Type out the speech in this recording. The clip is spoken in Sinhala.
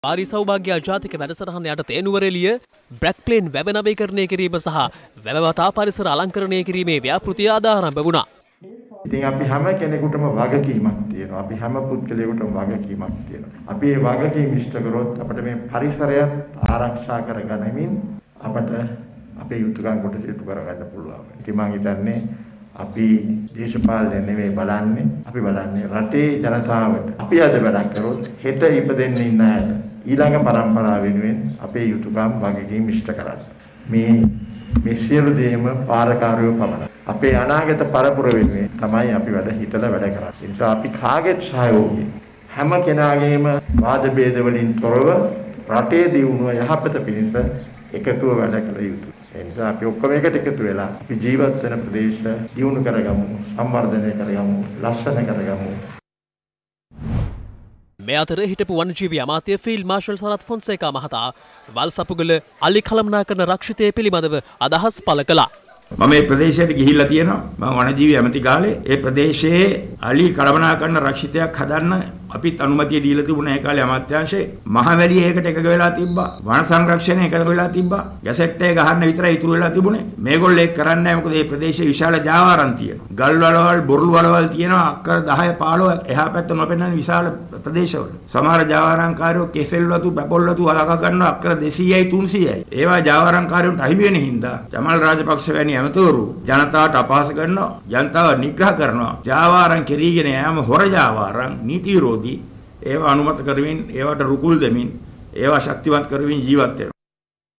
පාරි සෞභාග්‍ය ජාතික වැඩසටහන යටතේ නුවරඑළිය බ්‍රැක් ප්ලේන් වැව නවීකරණය කිරීම සහ වැව වටා පරිසර අලංකරණය කිරීමේ ව්‍යාපෘතිය ආරම්භ වුණා. ඉතින් අපි හැම කෙනෙකුටම වගකීමක් තියෙනවා. අපි හැම පුද්ගලයෙකුටම වගකීමක් තියෙනවා. අපි මේ වගකීම් ඉෂ්ට කරොත් අපිට මේ පරිසරය ආරක්ෂා කරගැනීමෙන් අපට අපේ යුතුයකම් කොට සිදු කරගන්න පුළුවන්. ඉතින් මම හිතන්නේ අපි දේශපාලනය නෙවෙයි බලන්නේ. අපි බලන්නේ රටේ ජනතාවට. අපි අද වැඩක් කරොත් හෙට ඉපදෙන්න ඉන්න අයට ඊළඟ පරම්පරාව වෙනුවෙන් අපේ යුතුයකම් වගකීම් ඉෂ්ට කරන්න. මේ සියලු දේම පාරකාරයෝ පමණයි. අපේ අනාගත පරපුර වෙනුවෙන් තමයි අපි වැඩ හිතලා වැඩ කරන්නේ. ඒ නිසා අපි කාගෙත් සහයෝගයෙන් හැම කෙනාගේම වාද භේද වලින් තොරව රටේ දියුණුව යහපත පිණිස එකතුව වැඩ කළ යුතුයි. ඒ නිසා අපි ඔක්කොම එකට එකතු වෙලා අපි ජීවත් වෙන ප්‍රදේශ දියුණු කරගමු, සංවර්ධනය කරගමු, ලස්සන කරගමු. මේ අතර හිටපු වනජීවි අමාත්‍ය ෆීල්ඩ් මාර්ෂල් සරත් ෆොන්සේකා මහතා වල්සපුගල අලි කළමනාකරන රක්ෂිතය පිළිබඳව අදහස් පළ කළා. මම මේ ප්‍රදේශයට ගිහිල්ලා තියෙනවා. මම වනජීවි ඇමති කාලේ ඒ ප්‍රදේශයේ අලි කළමනාකරන රක්ෂිතයක් හදන්න අපිත් අනුමැතිය දීලා තිබුණා. ඒ කාලේ අමාත්‍යාංශේ මහවැලිය ඒකට එකග වෙලා තිබ්බා. වන සංරක්ෂණය එකග වෙලා තිබ්බා. ගැසට් එක ගහන්න විතරයි ඉතුරු වෙලා තිබුණේ. මේගොල්ලෝ ඒක කරන්නේ නැහැ. මොකද මේ ප්‍රදේශයේ විශාල ජාවාරම් තියෙනවා. ගල් වලවල් බොරළු වලවල් තියෙනවා. අක්කර 10 15 එහා පැත්ත නොපෙනෙන විශාල ප්‍රදේශවල. සමහර ජාවාරම්කාරයෝ කෙසෙල් වතු, පැපොල් වතු අලක ගන්නවා අක්කර 200යි 300යි. ඒවා ජාවාරම්කාරයන්ට අහිමි වෙන හින්දා ජමල් රාජපක්ෂ වැනි ඇමතිවරු ජනතාවට අපහාස කරනවා. ජනතාව නිග්‍රහ කරනවා. ජාවාරම් කෙරීගෙන යෑම හොර ජාවාරම් නීති විරෝධී ඒවා අනුමත කරමින් ඒවට රුකුල් දෙමින් ඒවා ශක්තිමත් කරමින් ජීවත් වෙනවා.